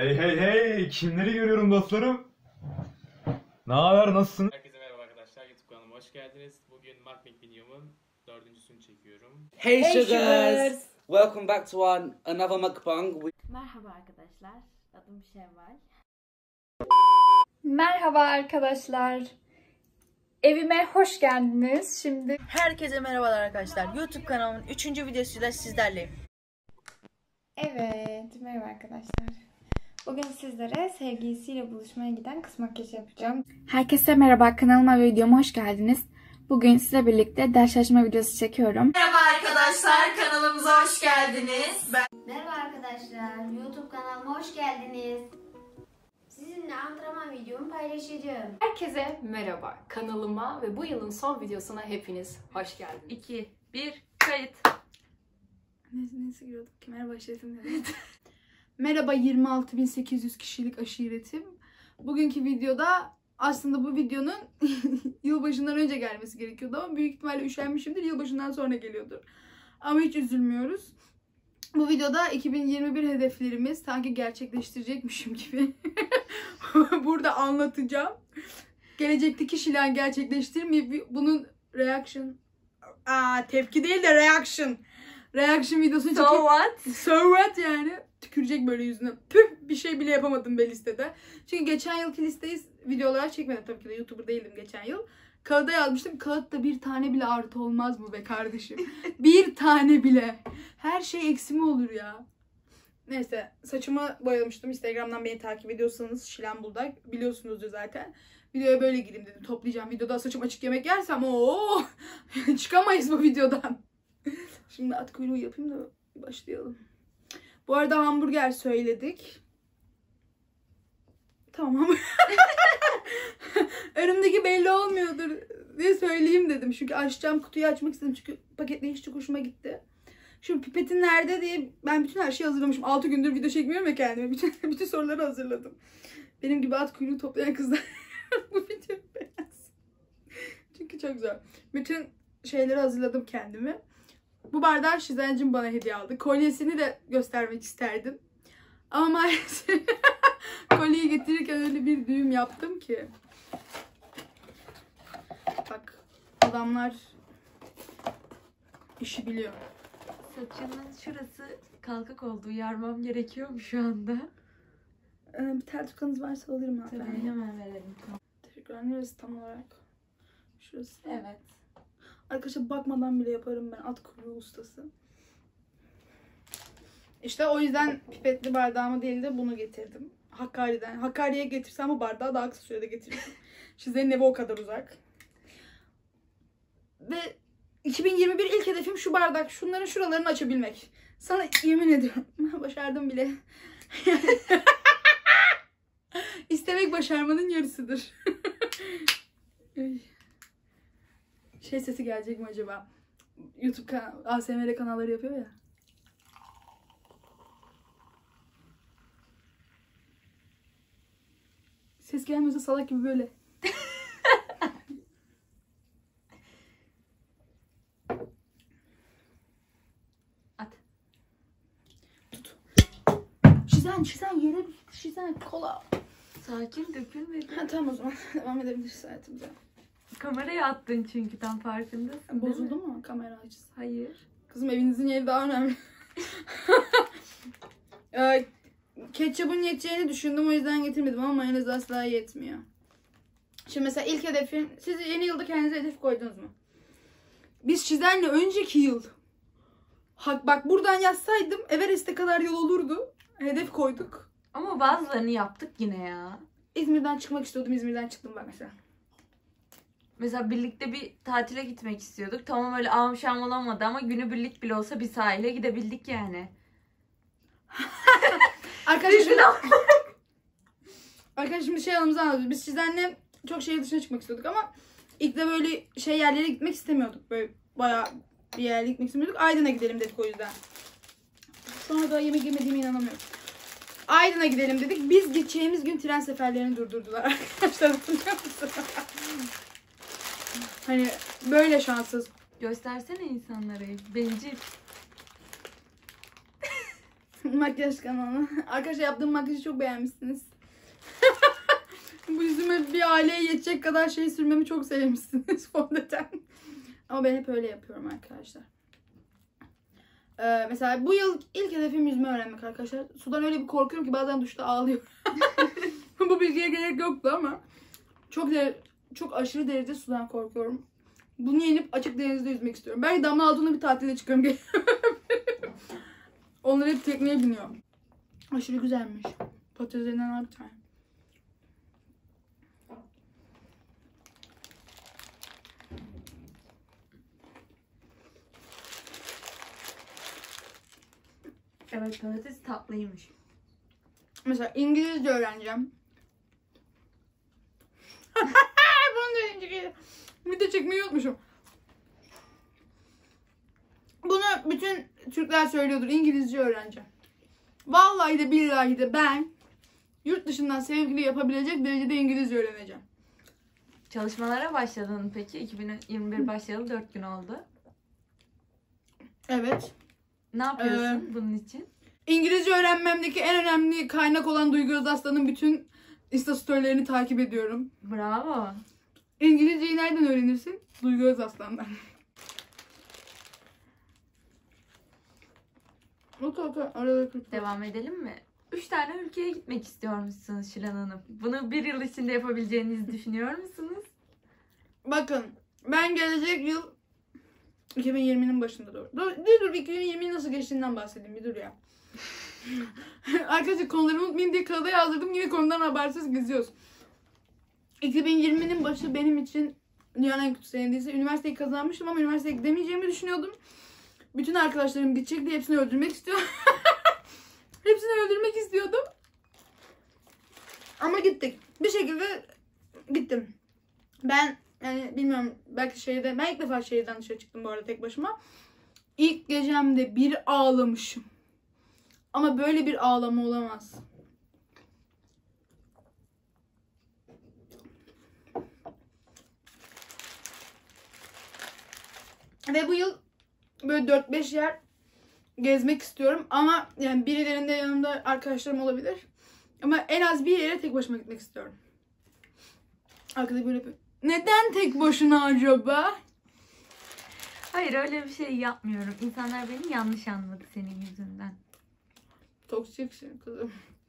Hey hey hey! Kimleri görüyorum dostlarım? Ne haber, nasılsın? Herkese merhaba arkadaşlar, YouTube kanalıma hoş geldiniz. Bugün Mark videomun 4.'sünü çekiyorum. Hey sugars! Welcome back to another mukbang. Merhaba arkadaşlar, adım Şevval. Merhaba arkadaşlar. Evime hoş geldiniz. Şimdi Herkese merhabalar arkadaşlar. YouTube kanalımın 3. videosuyla sizlerleyim. evet, merhaba arkadaşlar. Bugün sizlere sevgilisiyle buluşmaya giden kız makyajı yapacağım. Herkese merhaba, kanalıma ve videoma hoş geldiniz. Bugün sizle birlikte ders çalışma videosu çekiyorum. Merhaba arkadaşlar, kanalımıza hoş geldiniz. Merhaba arkadaşlar, YouTube kanalıma hoş geldiniz. Sizinle antrenman videomu paylaşacağım. Herkese merhaba. Kanalıma ve bu yılın son videosuna hepiniz hoş geldiniz. 2, 1, kayıt. Neyse giriyorduk ki merhaba aşiretim. Merhaba 26.800 kişilik aşiretim. Bugünkü videoda aslında bu videonun yılbaşından önce gelmesi gerekiyordu ama büyük ihtimalle üşenmişimdir. Yılbaşından sonra geliyordur. Ama hiç üzülmüyoruz. Bu videoda 2021 hedeflerimiz sanki gerçekleştirecekmişim gibi burada anlatacağım. Gelecekteki şeyler gerçekleştirmeyip bunun tepki değil de reaction videosunu çekip so what yani tükürecek böyle yüzüne. Püh, bir şey bile yapamadım be listede. Çünkü geçen yılki listeyi video olarak çekmedim, tabii ki de YouTuber değildim geçen yıl. Kağıda yazmıştım. Kağıtta bir tane bile artı olmaz mı be kardeşim? Bir tane bile. Her şey eksi mi olur ya? Neyse, saçımı boyamıştım. Instagram'dan beni takip ediyorsanız Şilan Buldak biliyorsunuzdur zaten. Videoya böyle gireyim dedim. Toplayacağım. Videoda saçım açık yemek yersem çıkamayız bu videodan. Şimdi at kuyruğu yapayım da başlayalım. Bu arada hamburger söyledik. Tamam. Önümdeki belli olmuyordur diye söyleyeyim dedim. Çünkü açacağım, kutuyu açmak istedim. Çünkü paketleyiş çok hoşuma gitti. Şu pipetin nerede diye ben bütün her şeyi hazırlamışım. 6 gündür video çekmiyorum ya kendime. Bütün soruları hazırladım. Benim gibi at kuyruğu toplayan kızlar bu videoyu beğensin. Çünkü çok zor. Bütün şeyleri hazırladım kendime. Bu bardağı Şizencim bana hediye aldı. Kolyesini de göstermek isterdim. Ama maalesef kolyeyi getirirken öyle bir düğüm yaptım ki. Bak, adamlar işi biliyor. Saçının şurası kalkık oldu. Yarmam gerekiyor mu şu anda? Bir tel tukanız varsa alırım abi. Tabii hemen verelim. Teşekkürler. Neresi tam olarak? Şurası. Evet. Arkadaşlar bakmadan bile yaparım ben, at kuyruğu ustası. İşte o yüzden pipetli bardağımı değil de bunu getirdim. Hakkari'den. Hakkari'ye getirsem bu bardağı daha kısa sürede getiririm. Şize'nin evi o kadar uzak. Ve 2021 ilk hedefim şu bardak. Şunların şuralarını açabilmek. Sana yemin ediyorum. Başardım bile. İstemek başarmanın yarısıdır. Şey sesi gelecek mi acaba? YouTube ASMR kanalları yapıyor ya. Ses gelmiyorsa salak gibi böyle. At. Tut. Şizen yere düştü. Şizen kola. Sakin, dökülmedi. Ha, tamam o zaman devam edebiliriz hayatımıza. Kameraya attın çünkü tam farkındasın. Bozuldu mu kamera açısı? Hayır. Kızım, evinizin yeri daha önemli. Ketçapın yeteceğini düşündüm, o yüzden getirmedim ama mayonez asla yetmiyor. Şimdi mesela ilk hedefin, siz yeni yılda kendinize hedef koydunuz mu? Biz Şizen'le önceki yıl, bak buradan yazsaydım Everest'e kadar yol olurdu. Hedef koyduk. Ama bazılarını yaptık yine ya. İzmir'den çıkmak istiyordum, İzmir'den çıktım ben mesela. Mesela birlikte bir tatile gitmek istiyorduk. Tamam öyle amşam olamadı ama günübirlik bile olsa bir sahile gidebildik yani. Arkadaşlar şimdi şey anımızı anlatıyoruz. Biz Şizen'le çok şehir dışına çıkmak istiyorduk ama ilk de böyle şey yerlere gitmek istemiyorduk. Böyle bayağı bir yerlere gitmek istemiyorduk. Aydın'a gidelim dedik o yüzden. Sonra da yemek yemediğime inanamıyorum. Aydın'a gidelim dedik. Biz gideceğimiz gün tren seferlerini durdurdular arkadaşlar. Hatırlıyor musun? Hani böyle şanssız. Göstersene insanlara. Bencil. makyaj kanalı. Arkadaşlar yaptığım makyajı çok beğenmişsiniz. Bu yüzüme bir aileye yetecek kadar şey sürmemi çok sevmişsiniz fondöten. Ama ben hep öyle yapıyorum arkadaşlar. Mesela bu yıl ilk hedefim yüzme öğrenmek arkadaşlar. Sudan öyle bir korkuyorum ki bazen duşta ağlıyorum. Bu bilgiye gerek yoktu ama çok aşırı derecede sudan korkuyorum. Bunu yenip açık denizde yüzmek istiyorum. Belki Damla Altun'la bir tatile çıkıyorum. Onlar hep tekneye biniyor. Aşırı güzelmiş. Patateslerinden al bir tane. Evet, patates tatlıymış. Mesela İngilizce öğreneceğim. Bunu da video çekmeyi unutmuşum. Bunu bütün Türkler söylüyordur. İngilizce öğreneceğim. Vallahi de billahi de ben yurt dışından sevgili yapabilecek derecede İngilizce öğreneceğim. Çalışmalara başladın peki? 2021 başlayalı 4 gün oldu. Evet. Ne yapıyorsun bunun için? İngilizce öğrenmemdeki en önemli kaynak olan Duygu Özaslan'ın bütün Insta storylerini takip ediyorum. Bravo. İngilizceyi nereden öğrenirsin? Duygu Özaslan'dan. Arada Devam edelim mi? 3 tane ülkeye gitmek istiyormuşsunuz Şilan Hanım. Bunu bir yıl içinde yapabileceğinizi düşünüyor musunuz? Bakın ben gelecek yıl 2020'nin başında doğru. Dur 2020'nin nasıl geçtiğinden bahsedeyim bir dur ya. Arkadaşlar konuları unutmayayım diye kağıda yazdırdım. Yine konudan habersiz geziyoruz. 2020'nin başı benim için dünyanın en kötü senediyse üniversiteyi kazanmışım ama üniversiteye gidemeyeceğimi düşünüyordum. Bütün arkadaşlarım gidecek diye hepsini öldürmek istiyorum. Hepsini öldürmek istiyordum. Ama gittik. Bir şekilde gittim. Ben yani bilmiyorum belki ben ilk defa şehirden dışarı çıktım bu arada tek başıma. İlk gecemde bir ağlamışım. Ama böyle bir ağlama olamaz. Ve bu yıl böyle 4-5 yer gezmek istiyorum. Ama yani birilerinde yanımda arkadaşlarım olabilir. Ama en az bir yere tek başıma gitmek istiyorum. Arkada böyle neden tek başına acaba? Hayır, öyle bir şey yapmıyorum. İnsanlar beni yanlış anladı senin yüzünden. Toksiksin kızım.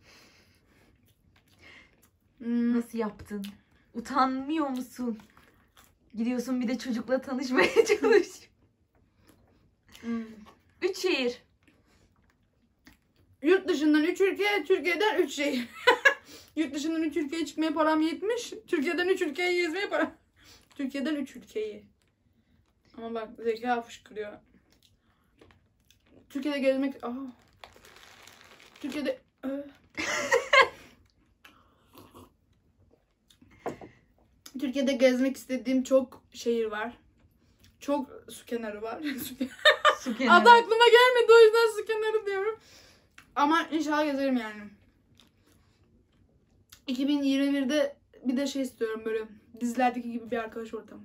Nasıl yaptın? Utanmıyor musun? Gidiyorsun bir de çocukla tanışmaya çalış. 3 şehir. Yurt dışından 3 ülke, Türkiye'den 3 şehir. Yurt dışından 3 ülkeye çıkmaya param yetmiş. Türkiye'den 3 ülkeyi gezmeye param. Türkiye'den 3 ülkeyi. Ama bak zeka fışkırıyor. Türkiye'de gezmek... Türkiye'de... Türkiye'de gezmek istediğim çok şehir var. Çok su kenarı var. Su kenarı. Adı aklıma gelmedi o yüzden su kenarı diyorum. Ama inşallah gezerim yani. 2021'de bir de şey istiyorum böyle dizilerdeki gibi bir arkadaş ortamı.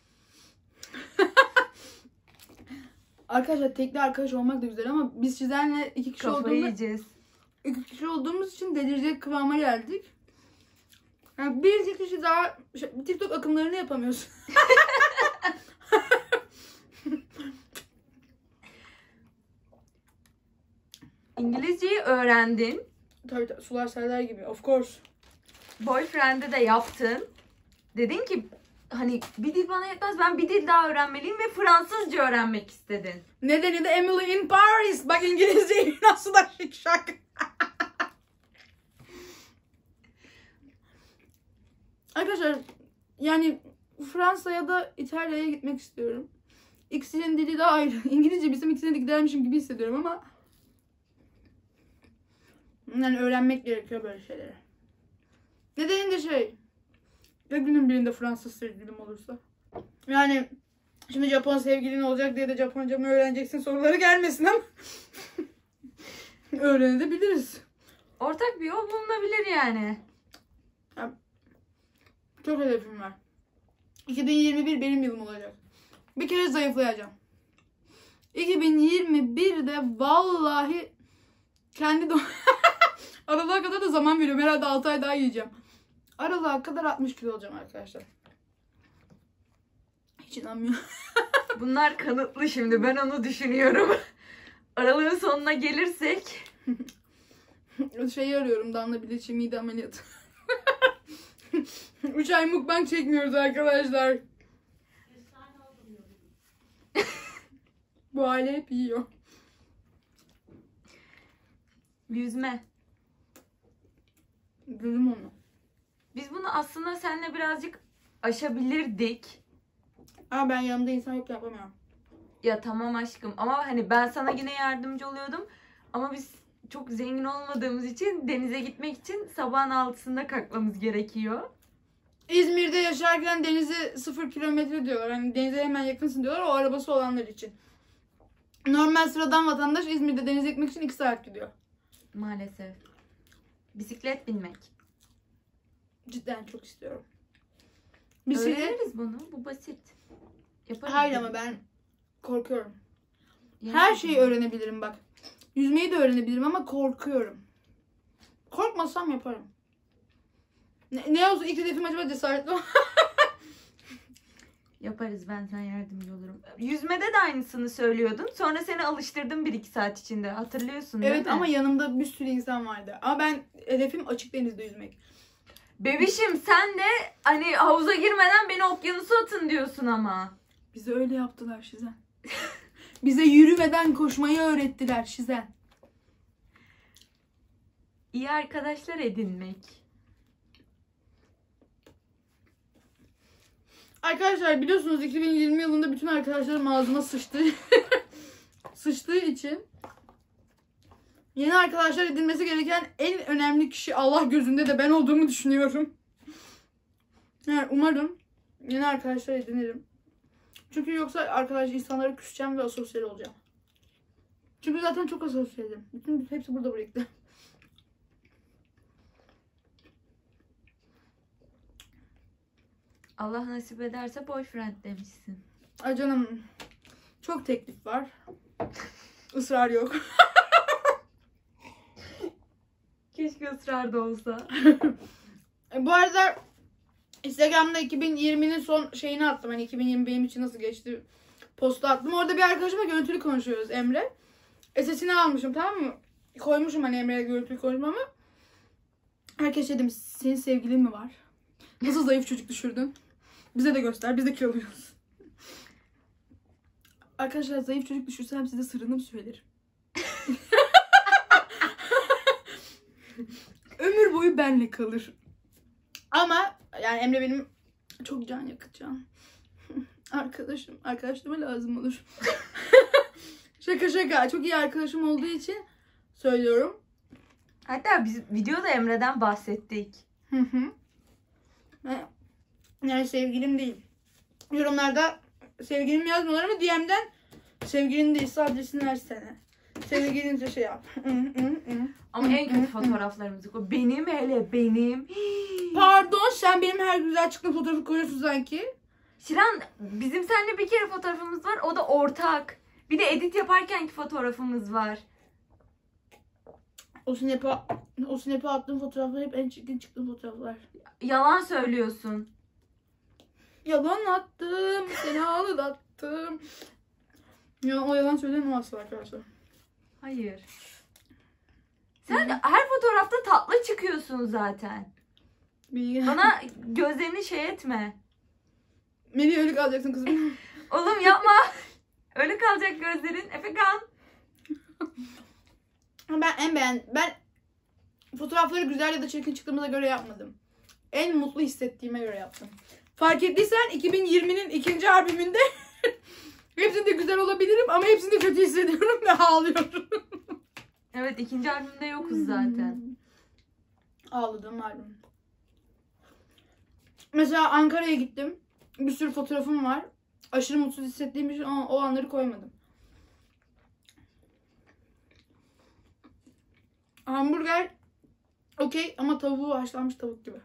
Arkadaşlar tekli arkadaş olmak da güzel ama biz Çizen'le 2 kişi Kafayı yiyeceğiz. 2 kişi olduğumuz için delirecek kıvama geldik. Yani bir iki kişi daha TikTok akımlarını yapamıyorsun. İngilizceyi öğrendin. Tabii sular seller gibi. Of course. Boyfriend'e de yaptın. Dedin ki hani bir dil bana yetmez, ben bir dil daha öğrenmeliyim ve Fransızca öğrenmek istedin. Nedeni de Emily in Paris. Bak İngilizceyi nasıl da şıkşak. Arkadaşlar yani Fransa ya da İtalya'ya gitmek istiyorum. İkisinin dili de ayrı. İngilizce bilsem ikisine de gidermişim gibi hissediyorum ama yani öğrenmek gerekiyor böyle şeyleri. Nedeni de ya günün birinde Fransız sevgilim olursa. Yani şimdi Japon sevgilin olacak diye de Japonca mı öğreneceksin soruları gelmesin ama öğrenebiliriz. Ortak bir yol bulunabilir yani. Çok hedefim var. 2021 benim yılım olacak. Bir kere zayıflayacağım. 2021'de vallahi kendi Aralığa kadar da zaman veriyorum. Herhalde 6 ay daha yiyeceğim. Aralığa kadar 60 kilo olacağım arkadaşlar. Hiç inanmıyorum. Bunlar kanıtlı şimdi. Ben onu düşünüyorum. Aralığın sonuna gelirsek. Şeyi arıyorum. Damla Biliç'i mide ameliyatı. 3 ay mukbang çekmiyoruz arkadaşlar. Bu aile hep yiyor. Yüzme. Dedim onu. Biz bunu aslında seninle birazcık aşabilirdik. Ama ben yanımda insan yok, yapamıyorum. Ya tamam aşkım ama hani ben sana yine yardımcı oluyordum. Ama biz çok zengin olmadığımız için denize gitmek için sabahın 6'sında kalkmamız gerekiyor. İzmir'de yaşarken denize 0 kilometre diyorlar. Hani denize hemen yakınsın diyorlar, o arabası olanlar için. Normal sıradan vatandaş İzmir'de denize gitmek için 2 saat gidiyor. Maalesef. Bisiklet binmek. Cidden çok istiyorum. Bisiklet. Öğreniriz bunu. Bu basit. Yaparız. Hayır ama ben korkuyorum. Yani- Her şeyi öğrenebilirim bak. Yüzmeyi de öğrenebilirim ama korkuyorum. Korkmasam yaparım. Ne olsun, ilk hedefim acaba cesaretli ol. Yaparız, ben sana yardımcı olurum. Yüzmede de aynısını söylüyordun. Sonra seni alıştırdım 1-2 saat içinde. Hatırlıyorsun değil Evet mi? ama yanımda bir sürü insan vardı. Ama ben hedefim açık denizde yüzmek. Bebişim sen de hani havuza girmeden beni okyanusa atın diyorsun ama. Bize öyle yaptılar Şizen. Bize yürümeden koşmayı öğrettiler Şizen. İyi arkadaşlar edinmek. Arkadaşlar biliyorsunuz 2020 yılında bütün arkadaşlarım ağzıma sıçtı. Sıçtığı için yeni arkadaşlar edinmesi gereken en önemli kişi Allah gözünde de ben olduğumu düşünüyorum. Yani umarım yeni arkadaşlar edinirim. Çünkü yoksa insanlara küseceğim ve asosyal olacağım. Çünkü zaten çok asosyalim. Bütün hepsi burada birlikte. Allah nasip ederse boyfriend demişsin. Ay canım, çok teklif var. Israr yok. Keşke ısrarda olsa. Bu arada Instagram'da 2020'nin son şeyini attım. Hani 2020 benim için nasıl geçti postu attım. Orada bir arkadaşımla görüntülü konuşuyoruz, Emre. SS'ini almışım, tamam mı? Koymuşum hani Emre'ye görüntülü konuşmamı. Herkes dedim, senin sevgilin mi var? Nasıl zayıf çocuk düşürdün? Bize de göster, biz de kiloluyuz. Arkadaşlar zayıf çocuk düşürsem size sırrını mı söylerim? Ömür boyu benle kalır. Ama yani Emre benim çok can yakıtcan arkadaşım. Arkadaşlarıma lazım olur. Şaka şaka. Çok iyi arkadaşım olduğu için söylüyorum. Hatta biz videoda Emre'den bahsettik. Hı hı. Yani sevgilim değil. Yorumlarda sevgilim yazmıyorlar ama DM'den sevgilin değilse adresini versene. Sevgilinse şey yap. Ama en kötü fotoğraflarımızı koy. Benim hele benim. Pardon, sen benim her güzel çıktığım fotoğrafı koyuyorsun sanki. Şiran bizim seninle bir kere fotoğrafımız var. O da ortak. Bir de edit yaparkenki fotoğrafımız var. O snap'e attığım fotoğraflar hep en çirkin çıktığım fotoğraflar. Yalan söylüyorsun. Yalan attım, seni ağlattım. Ya o yalan söylemem asla arkadaşlar. Hayır. Sen her fotoğrafta tatlı çıkıyorsun zaten. Bana gözlerini şey etme. Melih ölü kalacaksın kızım. Oğlum yapma. Öyle kalacak gözlerin. Efekan. Ben fotoğrafları güzel ya da çirkin çıktığımıza göre yapmadım. En mutlu hissettiğime göre yaptım. Fark ettiysen 2020'nin ikinci albümünde hepsinde güzel olabilirim ama hepsinde kötü hissediyorum ve ağlıyorum. Evet, ikinci albümde yokuz zaten. Ağladığım albüm. Mesela Ankara'ya gittim. Bir sürü fotoğrafım var. Aşırı mutsuz hissettiğim için o anları koymadım. Hamburger okey ama tavuğu haşlanmış tavuk gibi.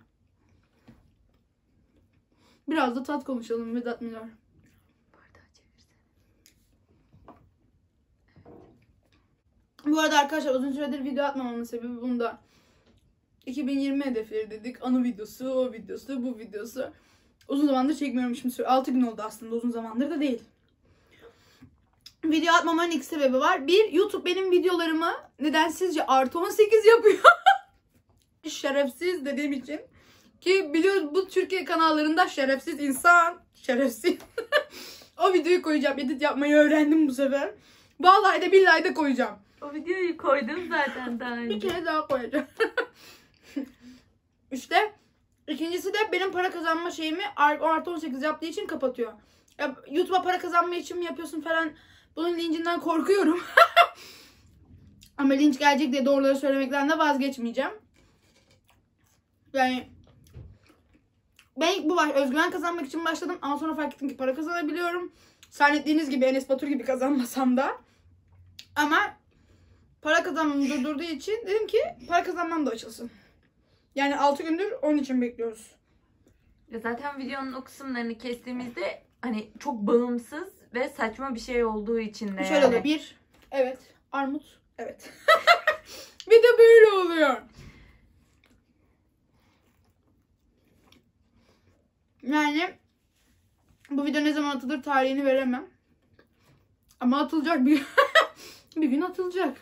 Biraz da tat konuşalım Vedat Milor. Bu arada arkadaşlar uzun süredir video atmamamın sebebi bunda. 2020 hedefleri dedik. Anı videosu, o videosu, bu videosu. Uzun zamandır çekmiyorum şimdi. 6 gün oldu aslında. Uzun zamandır da değil. Video atmamanın iki sebebi var. Bir, YouTube benim videolarımı nedensizce +18 yapıyor. Şerefsiz dediğim için. Ki biliyoruz bu Türkiye kanallarında şerefsiz insan. Şerefsiz. O videoyu koyacağım. Edit yapmayı öğrendim bu sefer. Vallahi de billahi de koyacağım. O videoyu koydum zaten daha önce. Bir kere daha koyacağım. İşte ikincisi de benim para kazanma şeyimi +18 yaptığı için kapatıyor. Ya, YouTube'a para kazanma için mi yapıyorsun falan, bunun lincinden korkuyorum. Ama linç gelecek diye doğruları söylemekten de vazgeçmeyeceğim. Yani ben özgüven kazanmak için başladım ama sonra fark ettim ki para kazanabiliyorum. Zannettiğiniz gibi Enes Batur gibi kazanmasam da. Ama para kazanmamı durdurduğu için dedim ki para kazanmam da açılsın. Yani 6 gündür onun için bekliyoruz. Ya zaten videonun o kısımlarını kestiğimizde hani çok bağımsız ve saçma bir şey olduğu için de Şöyle oluyor. Bir, evet. Armut, evet. Bir de böyle oluyor. Yani bu video ne zaman atılır tarihini veremem. Ama atılacak bir bir gün atılacak.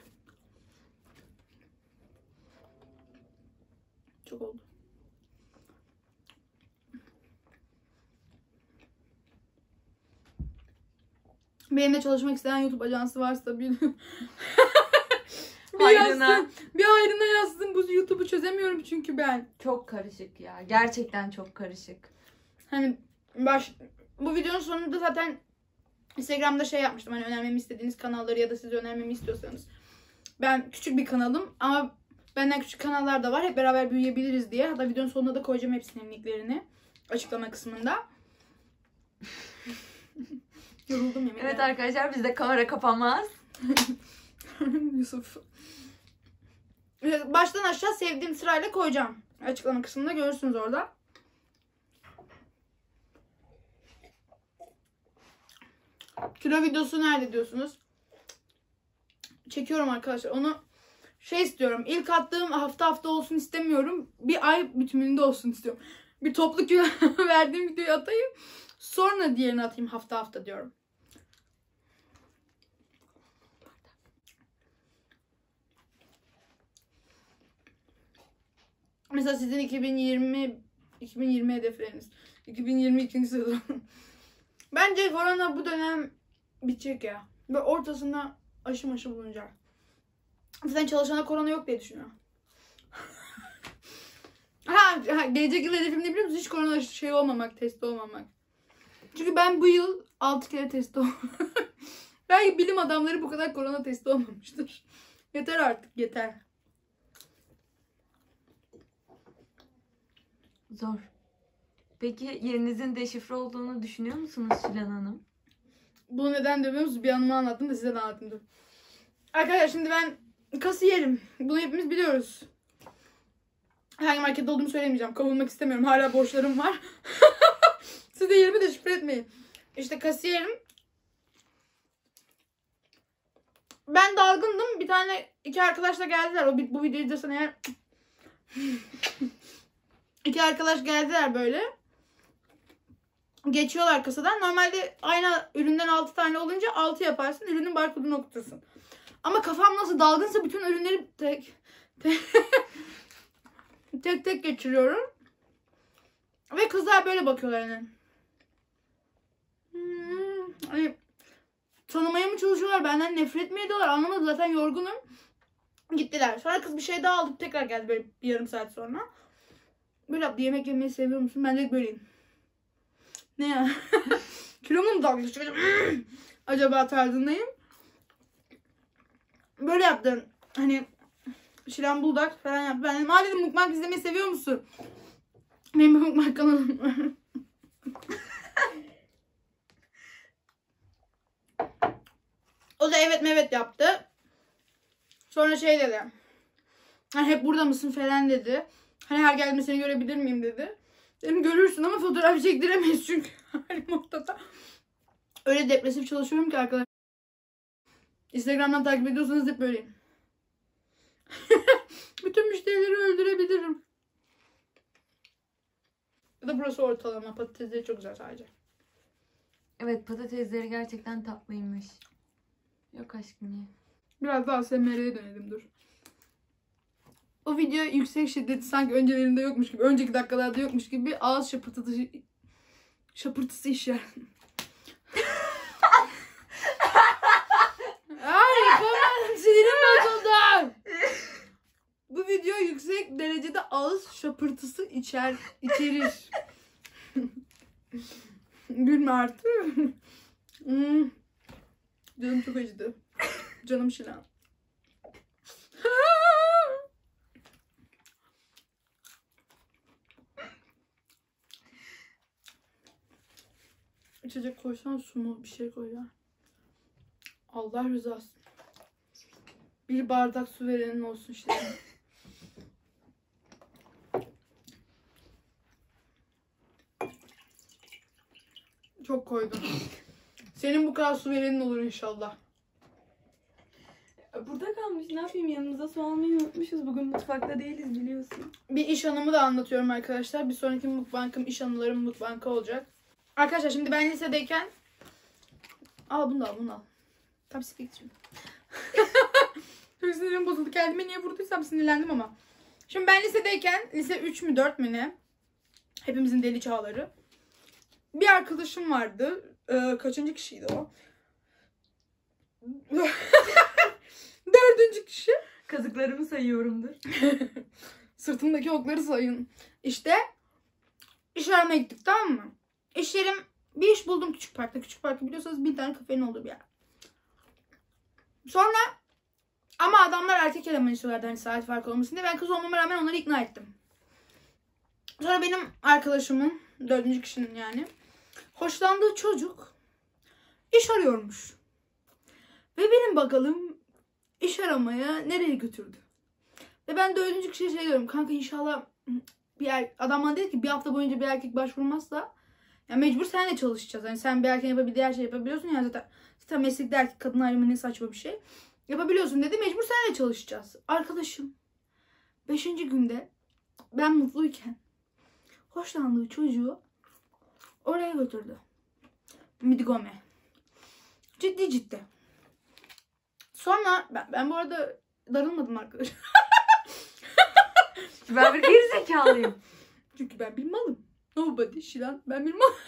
Çok oldu. Benimle çalışmak isteyen YouTube ajansı varsa bir Hayrına. yazsın. Bir hayrına yazsın. Bu YouTube'u çözemiyorum çünkü ben. Çok karışık ya. Gerçekten çok karışık. Hani bu videonun sonunda zaten Instagram'da şey yapmıştım. Hani önermemi istediğiniz kanalları ya da siz önermemi istiyorsanız. Ben küçük bir kanalım ama benden küçük kanallar da var. Hep beraber büyüyebiliriz diye. Hatta videonun sonunda da koyacağım hepsinin linklerini. Açıklama kısmında. Yoruldum yemin Evet ederim. arkadaşlar bizde kamera kapanmaz. Yusuf. Baştan aşağı sevdiğim sırayla koyacağım. Açıklama kısmında görürsünüz orada. Kilo videosu nerede diyorsunuz? Çekiyorum arkadaşlar. Onu istiyorum. İlk attığım hafta olsun istemiyorum. Bir ay bütünlüğünde olsun istiyorum. Bir toplu kilo verdiğim videoyu atayım. Sonra diğerini atayım hafta diyorum. Mesela sizin 2020 hedefleriniz. 2022. sezon. Bence korona bu dönem bitecek ya. Ve ortasında aşı bulunacak. Zaten çalışana korona yok diye düşünüyorum. Gelecek yıl hedefim ne biliyor musun? Hiç korona şey olmamak, testi olmamak. Çünkü ben bu yıl 6 kere testi olmadım. Belki bilim adamları bu kadar korona testi olmamıştır. Yeter artık, yeter. Zor. Peki yerinizin deşifre olduğunu düşünüyor musunuz Şilan Hanım? Bu neden de biliyor musunuz? Bir anımı anlattım da size de anlatayım. Dur. Arkadaşlar şimdi ben kasiyerim. Bunu hepimiz biliyoruz. Hangi markette olduğumu söylemeyeceğim. Kovulmak istemiyorum. Hala borçlarım var. Siz de yerimi de şifre etmeyin. İşte kasiyerim. Ben dalgındım. İki arkadaşla geldiler. Bu videoyu izlersen eğer. İki arkadaş geldiler böyle. Geçiyorlar kasadan. Normalde aynı üründen 6 tane olunca 6 yaparsın. Ürünün barkodunu okutursun. Ama kafam nasıl dalgınsa bütün ürünleri tek geçiriyorum. Ve kızlar böyle bakıyorlar hani. Hani tanımaya mı çalışıyorlar? Benden nefret mi ediyorlar? Anlamadım. Zaten yorgunum. Gittiler. Sonra kız bir şey daha alıp tekrar geldi böyle bir yarım saat sonra. Böyle yaptı. Yemek yemeyi seviyor musun? Ben de böyleyim. Ne ya? Kilomu mu dalga geçiyorum? Acaba tarzındayım. Böyle yaptım. Hani Şilan Buldak falan yaptı. Ben dedim, dedim mukbang izlemeyi seviyor musun? Benim bir mukbang kanalım var. O da evet yaptı. Sonra şey dedi. Hani hep burada mısın falan dedi. Hani her geldiğimde seni görebilir miyim dedi. Dedim görürsün ama fotoğraf çektiremeyiz çünkü halim ortada. Öyle depresif çalışıyorum ki arkadaşlar. Instagram'dan takip ediyorsanız hep böyleyim. Bütün müşterileri öldürebilirim. Ya da burası ortalama. Patatesleri çok güzel sadece. Evet, patatesleri gerçekten tatlıymış. Yok aşkım ye. Biraz daha SMR'ye dönelim dur. O video yüksek şiddeti sanki öncelerinde yokmuş gibi, önceki dakikalarda yokmuş gibi bir ağız şapırtısı işler. Ay yapamadım, sinirim bozuldu. Bu video yüksek derecede ağız şapırtısı içerir. Gülme artık. Canım çok acıdı. Canım şilan. İçecek koysan su mu? Bir şey koy ya. Allah rızası. Bir bardak su verenin olsun işte. Çok koydum. Senin bu kadar su verenin olur inşallah. Burada kalmış. Ne yapayım? Yanımıza su almayı unutmuşuz. Bugün mutfakta değiliz biliyorsun. Bir iş anımı da anlatıyorum arkadaşlar. Bir sonraki mukbankım iş anılarım mukbankı olacak. Arkadaşlar şimdi ben lisedeyken... Al bunu da al, bunu al. Tam spektrum. Çok sinirim bozuldu. Kendime niye vurduysam sinirlendim ama. Şimdi ben lisedeyken, lise 3 mü 4 mü ne? Hepimizin deli çağları. Bir arkadaşım vardı. Kaçıncı kişiydi o? 4. kişi. Kazıklarımı sayıyorumdur. Sırtımdaki okları sayın. İşte iş aramaya gittik, tamam mı? Bir iş buldum küçük parkta. Küçük parkı biliyorsanız 1000 tane kafenin olduğu bir yer. Sonra ama adamlar erkek eleman istiyorlardı hani saat farkı olmasın diye. Ben kız olmama rağmen onları ikna ettim. Sonra benim arkadaşımın, 4. kişinin yani, hoşlandığı çocuk iş arıyormuş. Ve benim bakalım iş aramaya nereye götürdü. Ve ben 4. kişiye şey diyorum. Kanka inşallah adam bana dedi ki bir hafta boyunca bir erkek başvurmazsa ya mecbur senle çalışacağız. Hani sen bir erkeğin yapabildiği her şeyi yapabiliyorsun ya, zaten meslekte erkek kadın ayrımı ne saçma bir şey. Yapabiliyorsun dedi, mecbur senle çalışacağız. Arkadaşım 5. günde ben mutluyken hoşlandığı çocuğu oraya götürdü. Midigome. Ciddi. Sonra ben bu arada darılmadım arkadaşlar. Ben bir gerizekalıyım. Çünkü ben bir malım. Nobody şilan. Ben bir malım.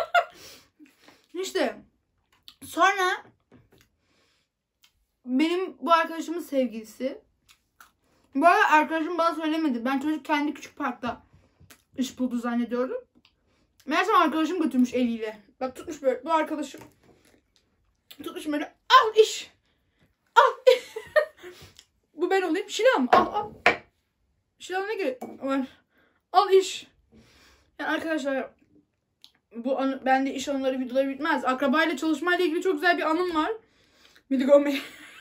İşte sonra benim bu arkadaşımın sevgilisi. Bu arada arkadaşım bana söylemedi. Ben çocuk kendi küçük parkta iş buldu zannediyordum. Meğersem arkadaşım götürmüş eliyle. Bak tutmuş böyle. Bu arkadaşım tutmuş böyle. Al iş. Al. Bu ben olayım. Şilan al. Şilan ne gerek var? Al iş. Yani arkadaşlar bende iş anıları videoları bitmez. Akrabayla çalışmayla ilgili çok güzel bir anım var. Midigome.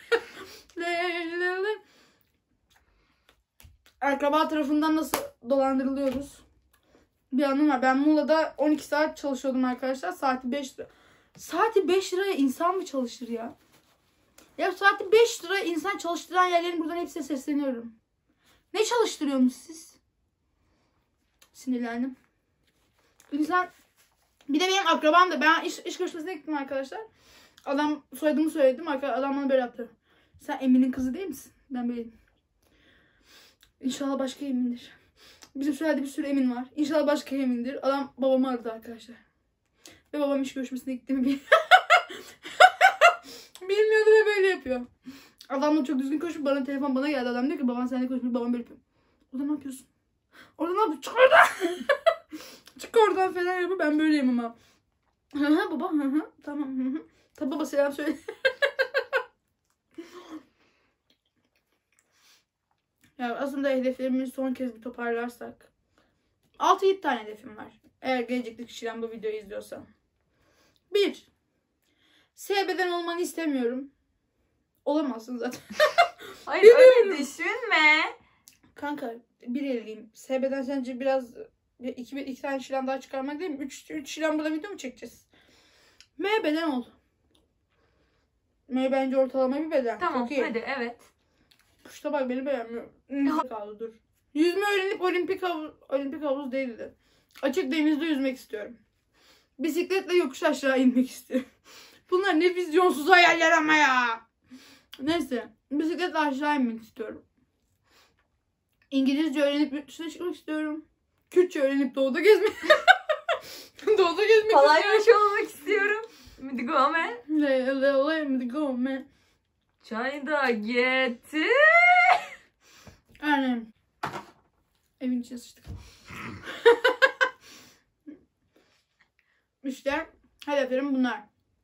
Akraba tarafından nasıl dolandırılıyoruz? Bir anım var. Ben Muğla'da 12 saat çalışıyordum arkadaşlar. Saati 5 lira. Saati 5 liraya insan mı çalışır ya? Ya saati 5 liraya insan çalıştıran yerlerin buradan hepsine sesleniyorum. Ne çalıştırıyorsunuz siz? Sinirlendim. İnsan... Bir de benim akrabam da, ben iş görüşmesine gittim arkadaşlar. Adam soyadımı söyledim. Adam bana böyle yaptı. Sen Emin'in kızı değil misin? Ben böyleyim. İnşallah başka Emin'dir. Bizim söylediği bir sürü Emin var. İnşallah başka Emin'dir. Adam babamı aradı arkadaşlar. Ve babam iş görüşmesine gittiğimi bilmiyordu ve böyle yapıyor. Adamla çok düzgün konuşup telefon bana geldi. Adam diyor ki baban seninle konuşmuyor. Babam böyle yapıyor. Orada ne yapıyorsun? Orada ne yapıyorsun? Çık oradan. Çık oradan falan yapıyor. Ben böyleyim ama. Hı baba. Tamam. Tabi baba selam söyle. Ya aslında hedeflerimi son kez bir toparlarsak. 6-7 tane hedefim var. Eğer gelecekteki kişiden bu videoyu izliyorsam. 1. SB'den olmanı istemiyorum. Olamazsın zaten. Hayır öyle düşünme. Kanka 1.50'yim. SB'den sence biraz 2 tane şilan daha çıkarmak değil mi? 3 şilan burada video mu çekeceğiz? MB'den ol. M bence ortalama bir beden. Tamam çok iyi. hadi evet. Kuşta bak beni beğenmiyor. Kaldı dur. Yüzme öğrenip olimpik havuz değildi. Açık denizde yüzmek istiyorum. Bisikletle yokuş aşağı inmek istiyorum. Bunlar ne vizyonsuz hayaller ama ya. Neyse. Bisikletle aşağı inmek istiyorum. İngilizce öğrenip yurt dışına çıkmak istiyorum. Kürtçe öğrenip doğuda gezmek. Doğuda gezmek Kolaymış olmak istiyorum. Müdigome. istiyorum. Çay da getir. Yani. Evin içine sıçtık. İşte hedeflerim bunlar.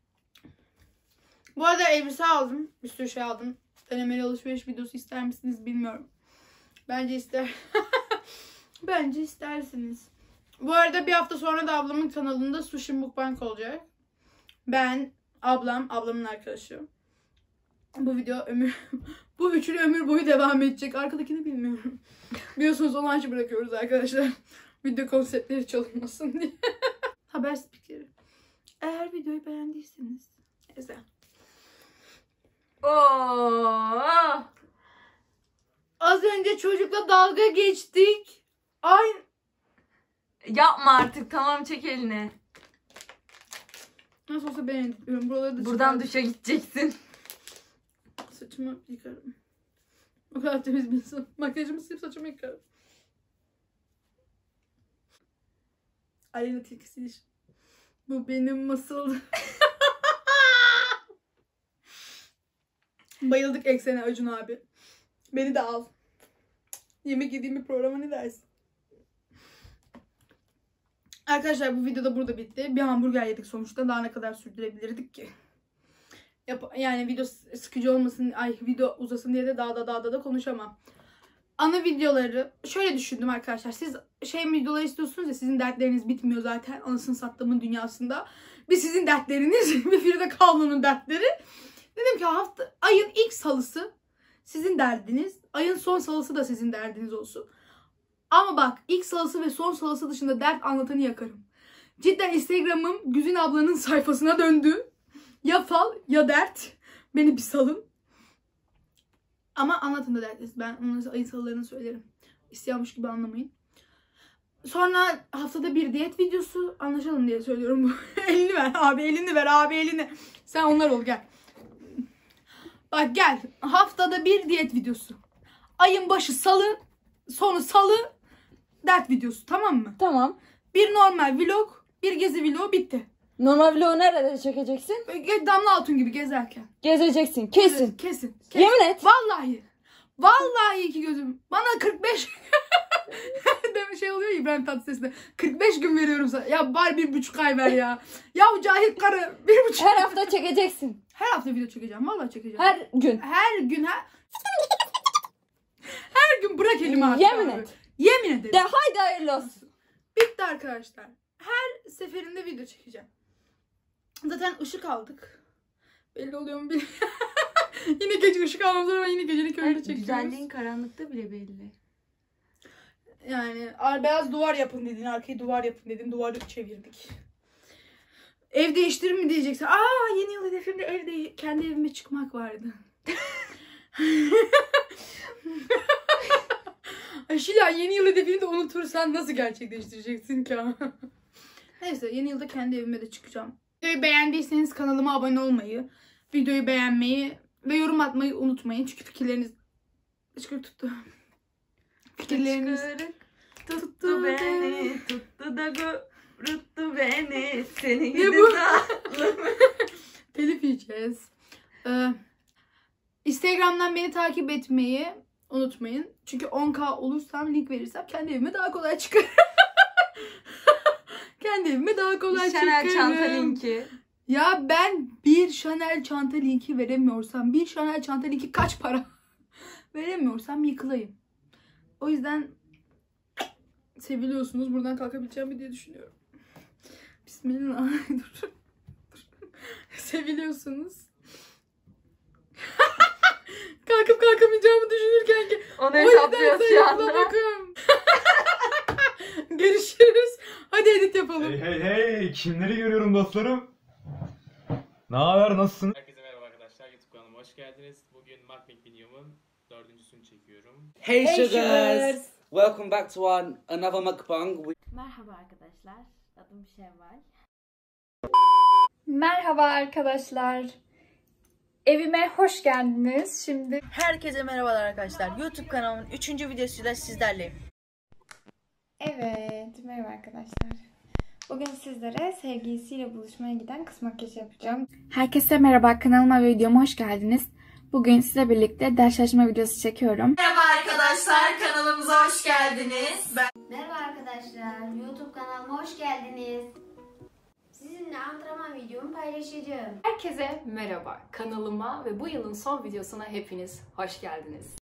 Bu arada elbise aldım. Bir sürü şey aldım. Denemeli alışveriş videosu ister misiniz bilmiyorum. Bence Bence istersiniz. Bu arada bir hafta sonra da ablamın kanalında sushi mukbang olacak. Ben, ablamın arkadaşı. Bu video bu üçlü ömür boyu devam edecek. Arkadakini bilmiyorum. Biliyorsunuz onu aç bırakıyoruz arkadaşlar. Video konseptleri çalınmasın diye. Haber spikeri. Eğer videoyu beğendiyseniz. Neyse. Oo. Az önce çocukla dalga geçtik. Ay. Yapma artık, tamam, çek elini. Nasıl olsa ben editliyorum. Buraları da Buradan duşa gideceksin. Saçımı yıkarım. O kadar temiz bir insan. Makyajımı silip saçımı yıkarım. Aleyna Tilki Siliş. Bu benim masal. Bayıldık Eksen'e Acun abi. Beni de al. Yemek yediğim bir programa ne dersin? Arkadaşlar bu videoda burada bitti. Bir hamburger yedik sonuçta. Daha ne kadar sürdürebilirdik ki? Yani video sıkıcı olmasın, video uzasın diye de daha da konuşamam. Ana videoları şöyle düşündüm arkadaşlar. Siz videoları istiyorsunuz ya, sizin dertleriniz bitmiyor zaten. Anasını sattığımın dünyasında. Bir sizin dertleriniz, bir Frida Kahlo'nun dertleri. Dedim ki ayın ilk salısı sizin derdiniz. Ayın son salısı da sizin derdiniz olsun. Ama bak, ilk salısı ve son salısı dışında dert anlatanı yakarım. Cidden Instagram'ım Güzin ablanın sayfasına döndü. Ya fal ya dert. Beni bir salın. Ama anlatın da dertiniz. Ben onun ayın salılarını söylerim. İstiyormuş gibi anlamayın. Sonra haftada bir diyet videosu, anlaşalım diye söylüyorum bu. Elini ver abi, elini ver abi, elini. Sen onlar ol, gel. Bak gel. Haftada bir diyet videosu. Ayın başı salı, sonu salı, dert videosu, tamam mı? Tamam. Bir normal vlog, bir gezi vlogu, bitti. Normal vlogu nerede çekeceksin? Damla Hatun gibi gezerken. Gezeceksin. Kesin. Kesin. Yemin et. Vallahi. Vallahi iki gözüm. Bana 45 demiş şey oluyor İbrahim Tatlıses'te. 45 gün veriyorum sana. Ya bari 1,5 ay ver ya. Ya cahil karı 1,5 Her hafta çekeceksin. Her hafta video çekeceğim. Vallahi çekeceğim. Her gün. Her gün bırak elimi artık. Yemin abi. et. Yemin ederim. De haydi hayırlı olsun. Bitti arkadaşlar. Her seferinde video çekeceğim. Zaten ışık aldık. Belli oluyor mu bilmiyorum. Yine gece ışık almamız ama yine gecenin köründe çekiyoruz. Güzelliğin karanlıkta bile belli. Yani beyaz duvar yapın dedin, arkayı duvar yapın dedin, duvarı çevirdik. Ev değiştirir mi diyeceksin. Yeni yıl hedefimde kendi evime çıkmak vardı. Şila, yeni yıl hedefini de unutursan nasıl gerçekleştireceksin ki? Neyse, yeni yılda kendi evime de çıkacağım. Videoyu beğendiyseniz kanalıma abone olmayı, videoyu beğenmeyi ve yorum atmayı unutmayın. Çünkü fikirleriniz... Işkır tuttu. Fikirleriniz... Tuttu beni, tuttu da guruttu beni, seni Ne gidi bu? zalim. Telif yiyeceğiz. Instagram'dan beni takip etmeyi unutmayın. Çünkü 10K olursam, link verirsem kendi evime daha kolay çıkarım. Kendi evime daha kolay Chanel çıkarım. çanta linki. Ya ben bir Chanel çanta linki veremiyorsam, bir Chanel çanta linki kaç para veremiyorsam yıkılayım. O yüzden seviliyorsunuz. Buradan kalkabileceğimi diye düşünüyorum. Bismillah. Dur. Seviliyorsunuz. Kalkıp kalkamayacağımı düşünürken ki Onu o yüzden hesaplıyoruz şu anda. bakıyorum. Görüşürüz. Hadi edit yapalım. Hey, kimleri görüyorum dostlarım? Ne haber, nasılsın? Herkese merhaba arkadaşlar. YouTube kanalıma hoş geldiniz. Bugün Mark videomun 4.sünü Hey sugars. Welcome back to another mukbang. Merhaba arkadaşlar, adım Şevval. Merhaba arkadaşlar. Evime hoş geldiniz. Şimdi Herkese merhabalar arkadaşlar. YouTube kanalımın 3. videosuyla sizlerleyim. evet, merhaba arkadaşlar. Bugün sizlere sevgilisiyle buluşmaya giden kız makyajı yapacağım. Herkese merhaba, kanalıma ve videoma hoş geldiniz. Bugün sizle birlikte ders çalışma videosu çekiyorum. Merhaba arkadaşlar, kanalımıza hoş geldiniz. Merhaba arkadaşlar, YouTube kanalıma hoş geldiniz. Sizinle antrenman videomu paylaşacağım. Herkese merhaba. Kanalıma ve bu yılın son videosuna hepiniz hoş geldiniz.